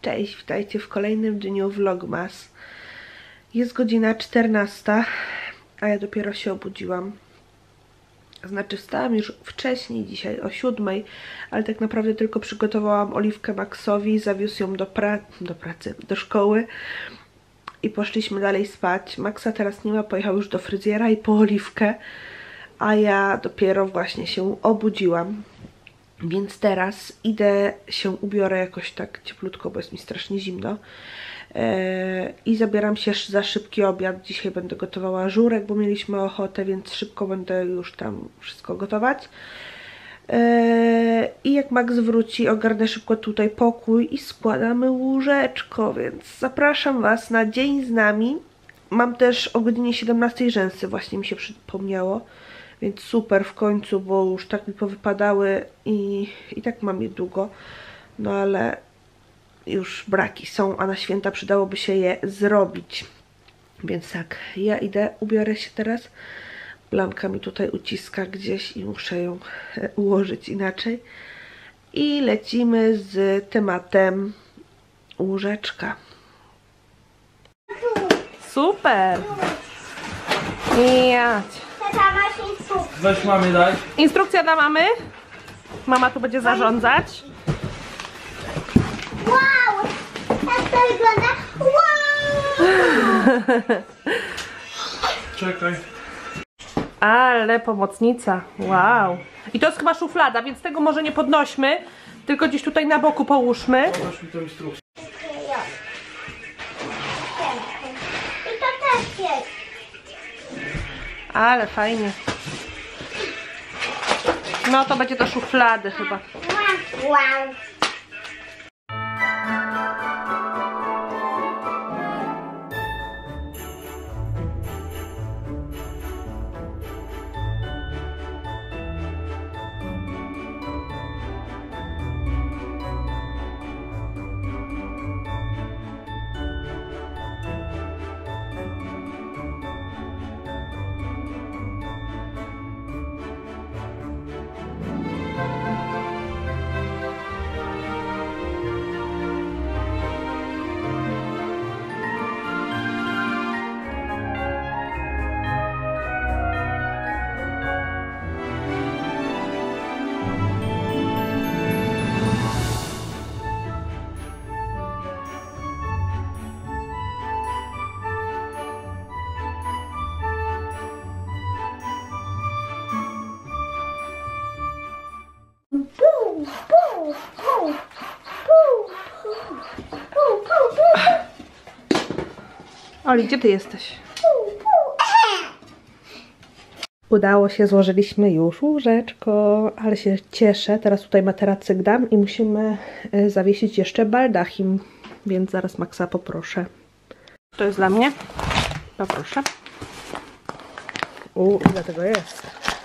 Cześć, witajcie w kolejnym dniu vlogmas. Jest godzina 14, a ja dopiero się obudziłam. Znaczy wstałam już wcześniej dzisiaj, o 7, ale tak naprawdę tylko przygotowałam Oliwkę Maxowi, zawiózł ją do szkoły i poszliśmy dalej spać. Maxa teraz nie ma, pojechał już do fryzjera i po Oliwkę, a ja dopiero właśnie się obudziłam. Więc teraz idę się ubiorę jakoś tak cieplutko, bo jest mi strasznie zimno. I zabieram się za szybki obiad. Dzisiaj będę gotowała żurek, bo mieliśmy ochotę, więc szybko będę już tam wszystko gotować. I jak Max wróci, ogarnę szybko tutaj pokój i składamy łóżeczko, więc zapraszam Was na dzień z nami. Mam też o godzinie 17 rzęsy, właśnie mi się przypomniało. Więc super w końcu, bo już tak mi powypadały i tak mam je długo. No ale już braki są, a na święta przydałoby się je zrobić. Więc tak, ja idę, ubiorę się teraz. Blanka mi tutaj uciska gdzieś i muszę ją ułożyć inaczej. I lecimy z tematem łóżeczka. Super! Jać. Weź mamie daj. Instrukcja dla mamy. Mama tu będzie zarządzać. Wow! Jak to wygląda? Wow! Czekaj. Ale pomocnica. Wow. I to jest chyba szuflada, więc tego może nie podnośmy, tylko gdzieś tutaj na boku połóżmy. Pokaż mi tę instrukcję. I to też jest. Ale fajnie. No to będzie do szuflady chyba. Wow! Oli, gdzie ty jesteś? Udało się, złożyliśmy już łóżeczko, ale się cieszę. Teraz tutaj materacyk dam i musimy zawiesić jeszcze baldachim, więc zaraz Maxa poproszę. To jest dla mnie? Poproszę. Ile tego jest?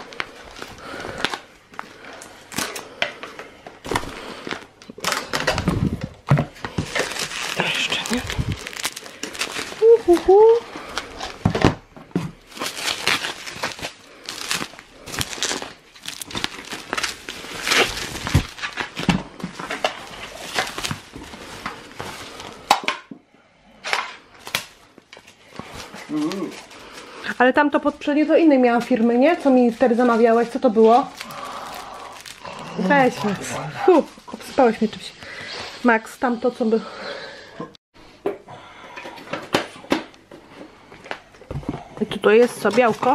To jeszcze nie. Ale tamto poprzednie to innej miałam firmy, nie? Co mi wtedy zamawiałeś? Co to było? Weź Max. Obsypałeś mnie czymś. Max, tamto co by... I tutaj jest co? Białko?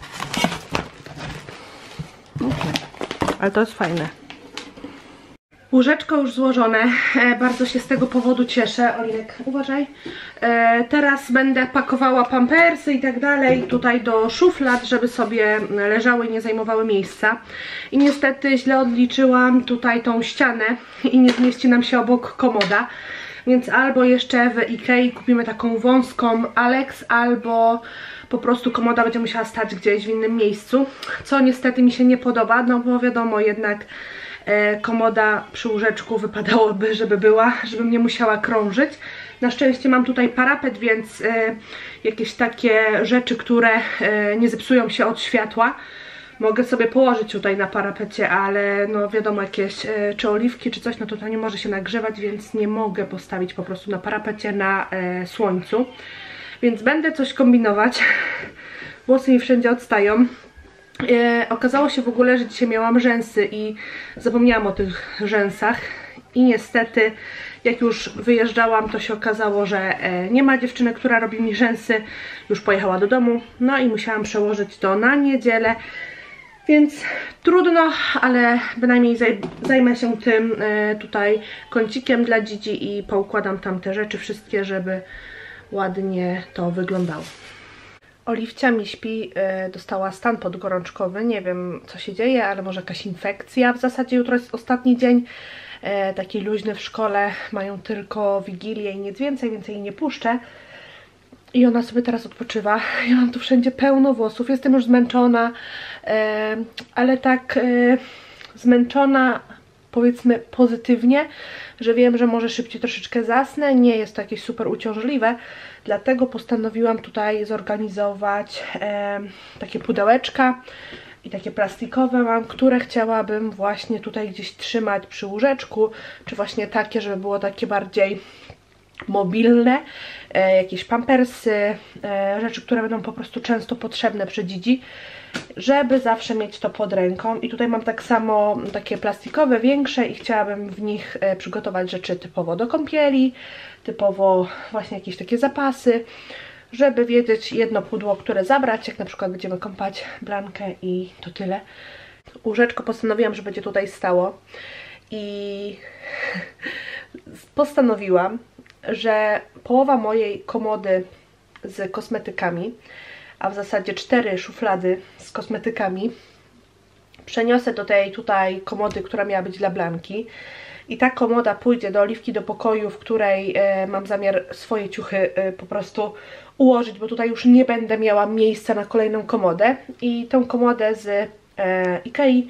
Ale to jest fajne. Łóżeczko już złożone. Bardzo się z tego powodu cieszę. Olinek, uważaj. Teraz będę pakowała pampersy i tak dalej tutaj do szuflad, żeby sobie leżały i nie zajmowały miejsca. I niestety źle odliczyłam tutaj tą ścianę i nie zmieści nam się obok komoda. Więc albo jeszcze w Ikei kupimy taką wąską Alex, albo po prostu komoda będzie musiała stać gdzieś w innym miejscu, co niestety mi się nie podoba, no bo wiadomo, jednak komoda przy łóżeczku wypadałoby, żeby była, żebym nie musiała krążyć. Na szczęście mam tutaj parapet, więc jakieś takie rzeczy, które nie zepsują się od światła, mogę sobie położyć tutaj na parapecie, ale no wiadomo, jakieś czy oliwki, czy coś, no to nie może się nagrzewać, więc nie mogę postawić po prostu na parapecie na słońcu. Więc będę coś kombinować. Włosy mi wszędzie odstają. Okazało się w ogóle, że dzisiaj miałam rzęsy i zapomniałam o tych rzęsach. I niestety, jak już wyjeżdżałam, to się okazało, że nie ma dziewczyny, która robi mi rzęsy. Już pojechała do domu. No i musiałam przełożyć to na niedzielę. Więc trudno, ale bynajmniej zajmę się tym tutaj kącikiem dla Dzidzi i poukładam tam te rzeczy wszystkie, żeby ładnie to wyglądało. Oliwcia mi śpi, dostała stan podgorączkowy, nie wiem co się dzieje, ale może jakaś infekcja. W zasadzie jutro jest ostatni dzień, taki luźny w szkole, mają tylko Wigilię i nic więcej, więc jej nie puszczę. I ona sobie teraz odpoczywa. Ja mam tu wszędzie pełno włosów, jestem już zmęczona, ale tak zmęczona powiedzmy pozytywnie, że wiem, że może szybciej troszeczkę zasnę, nie jest to jakieś super uciążliwe, dlatego postanowiłam tutaj zorganizować takie pudełeczka i takie plastikowe mam, które chciałabym właśnie tutaj gdzieś trzymać przy łóżeczku, czy właśnie takie, żeby było takie bardziej mobilne, jakieś pampersy, rzeczy, które będą po prostu często potrzebne przy Dzidzi, żeby zawsze mieć to pod ręką. I tutaj mam tak samo takie plastikowe, większe i chciałabym w nich przygotować rzeczy typowo do kąpieli, typowo właśnie jakieś takie zapasy, żeby wiedzieć jedno pudło, które zabrać, jak na przykład będziemy kąpać Blankę i to tyle. Łóżeczko postanowiłam, że będzie tutaj stało i postanowiłam, że połowa mojej komody z kosmetykami, a w zasadzie 4 szuflady z kosmetykami, przeniosę do tej tutaj komody, która miała być dla Blanki. I ta komoda pójdzie do Oliwki do pokoju, w której mam zamiar swoje ciuchy po prostu ułożyć, bo tutaj już nie będę miała miejsca na kolejną komodę. I tą komodę z Ikei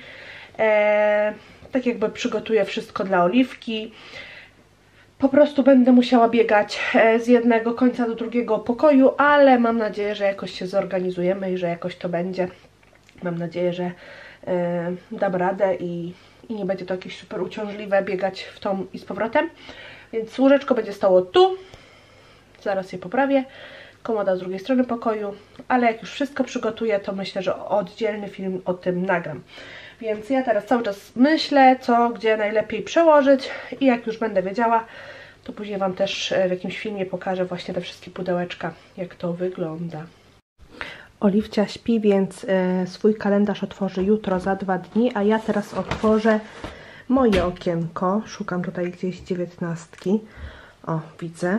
tak jakby przygotuję wszystko dla Oliwki. Po prostu będę musiała biegać z jednego końca do drugiego pokoju, ale mam nadzieję, że jakoś się zorganizujemy i że jakoś to będzie. Mam nadzieję, że dam radę i nie będzie to jakieś super uciążliwe biegać w tą i z powrotem. Więc łóżeczko będzie stało tu. Zaraz je poprawię. Komoda z drugiej strony pokoju. Ale jak już wszystko przygotuję, to myślę, że oddzielny film o tym nagram. Więc ja teraz cały czas myślę, co, gdzie najlepiej przełożyć i jak już będę wiedziała, to później Wam też w jakimś filmie pokażę właśnie te wszystkie pudełeczka, jak to wygląda. Oliwcia śpi, więc swój kalendarz otworzy jutro za 2 dni, a ja teraz otworzę moje okienko. Szukam tutaj gdzieś 19. O, widzę.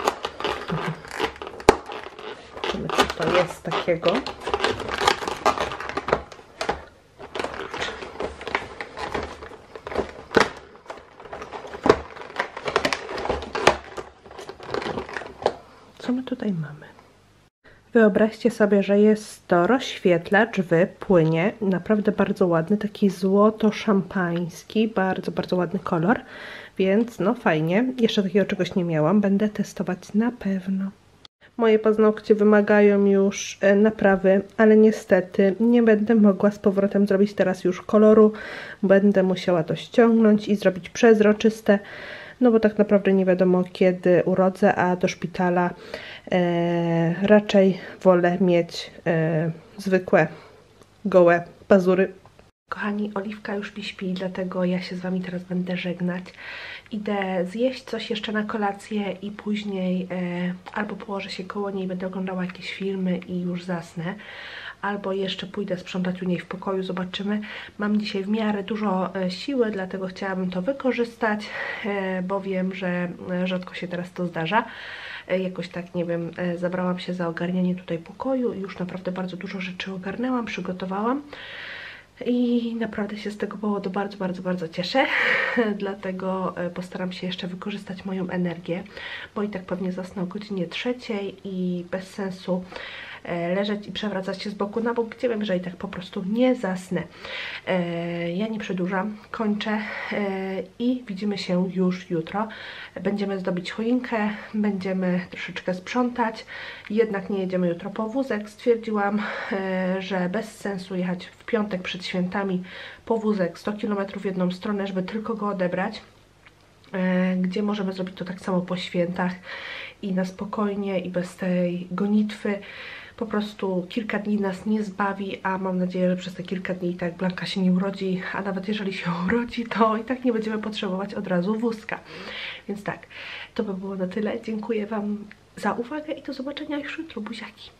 Zobaczymy, co to jest takiego. Co my tutaj mamy? Wyobraźcie sobie, że jest to rozświetlacz w płynie, naprawdę bardzo ładny, taki złoto-szampański, bardzo, bardzo ładny kolor, więc no fajnie, jeszcze takiego czegoś nie miałam, będę testować na pewno. Moje paznokcie wymagają już naprawy, ale niestety nie będę mogła z powrotem zrobić teraz już koloru, będę musiała to ściągnąć i zrobić przezroczyste, no bo tak naprawdę nie wiadomo kiedy urodzę, a do szpitala raczej wolę mieć zwykłe, gołe pazury. Kochani, Oliwka już mi śpi, dlatego ja się z Wami teraz będę żegnać. Idę zjeść coś jeszcze na kolację i później albo położę się koło niej, będę oglądała jakieś filmy i już zasnę. Albo jeszcze pójdę sprzątać u niej w pokoju, zobaczymy. Mam dzisiaj w miarę dużo siły, dlatego chciałabym to wykorzystać, bo wiem, że rzadko się teraz to zdarza. Jakoś tak, nie wiem, zabrałam się za ogarnianie tutaj pokoju i już naprawdę bardzo dużo rzeczy ogarnęłam, przygotowałam. I naprawdę się z tego powodu bardzo, bardzo, bardzo cieszę. Dlatego postaram się jeszcze wykorzystać moją energię, bo i tak pewnie zasnę o godzinie 3 i bez sensu leżeć i przewracać się z boku na bok, gdzie wiem, że i tak po prostu nie zasnę. Ja nie przedłużam, kończę i widzimy się już jutro. Będziemy zdobić choinkę, będziemy troszeczkę sprzątać, jednak nie jedziemy jutro po wózek. Stwierdziłam, że bez sensu jechać w piątek przed świętami po wózek 100 km w jedną stronę, żeby tylko go odebrać, gdzie możemy zrobić to tak samo po świętach i na spokojnie i bez tej gonitwy. Po prostu kilka dni nas nie zbawi, a mam nadzieję, że przez te kilka dni i tak Blanka się nie urodzi, a nawet jeżeli się urodzi, to i tak nie będziemy potrzebować od razu wózka. Więc tak, to by było na tyle. Dziękuję Wam za uwagę i do zobaczenia już jutro. Buziaki!